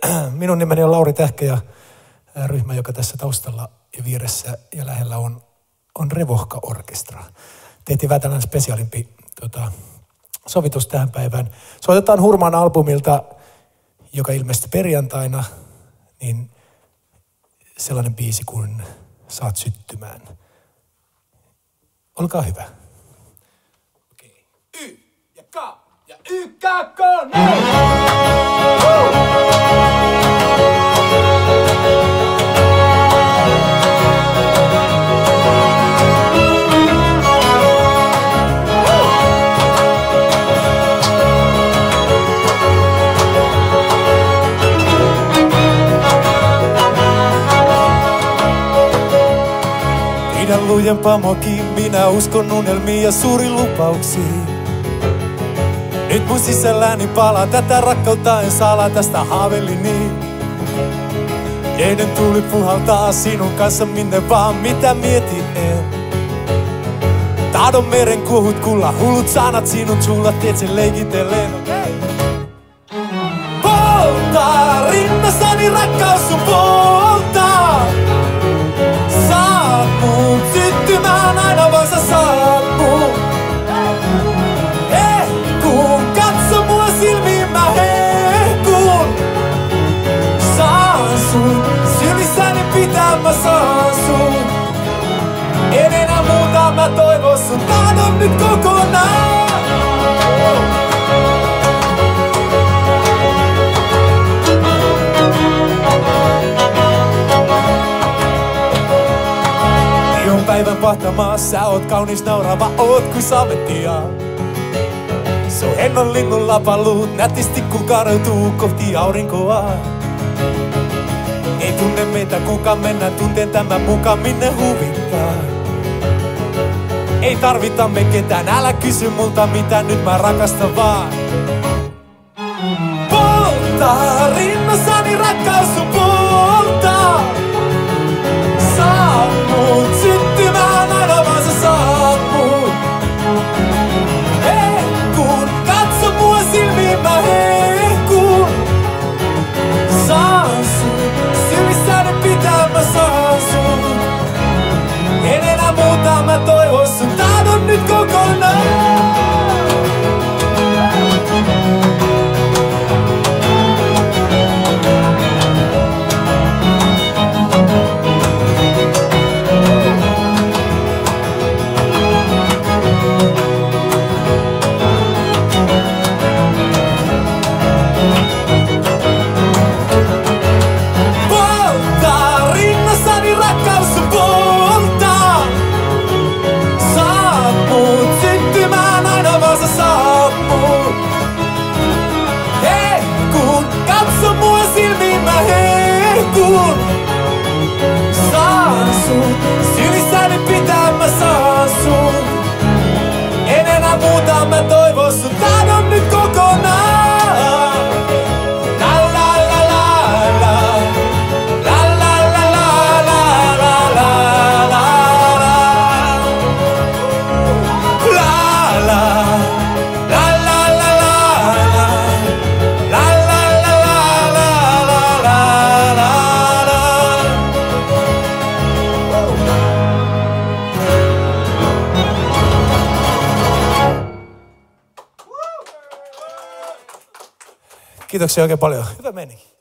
Minun nimeni on Lauri Tähkä ja ryhmä, joka tässä taustalla ja vieressä ja lähellä on Revohka-orkestra. Tehtiin vähän tällainen spesiaalimpi sovitus tähän päivään. Soitetaan Hurmaan albumilta, joka ilmestyi perjantaina, niin sellainen biisi kuin Saat syttymään. Olkaa hyvä. Okei. Y ja K ja Y, K, K, Pidän lujempaa mokiin, minä uskon unelmiin ja suuriin lupauksiin. Nyt mun sisälläni palaa tätä rakkautta, en salaa tästä haaveilin niin. Eiden tuuli puhaltaa sinun kanssa minne vaan, mitä mietin en. Tahdon meren kuohut kulla, hullut sanat sinun sulla, teet sen leikitellen. Poltaa rinnassani rakkaus sun poltaa. Saat mun syttymään aina vaan sä saat mun. Kun katso mua silmiin mä hehkun. Saan sun sylissäni pitää mä saan sun. En enää muuta mä toivon sun tahdon nyt kokonaan. Päivän pahtamaa, sä oot kaunis naurava, oot kuin samettia. So hennon linnun lapaluut nätisti kun kareutuu kohti aurinkoa. Ei tunne meitä kukaan, mennään tunteen tämän mukaan minne huvittaa. Ei tarvita me ketään, älä kysy multa mitä, nyt mä rakastan vaan. Poltaa rinnassani rakkaus sun poltaa. Saat mut syttymään aina vaan sä saat mut. Kun katso mua silmiin mä hehkun. Saan sun sylissäni pitää mä saan sun. En enää muuta mä toivon sun tahdon nyt kokonaan. Saan sun, sylissäni pitää mä saan sun. En enää muuta mä toivon sun tahdon nyt kokonaan. La la la la la. La la la la la la la la. La la. La la la la la. La la la la la la la. Kiitoksia oikein paljon. Hyvä meni.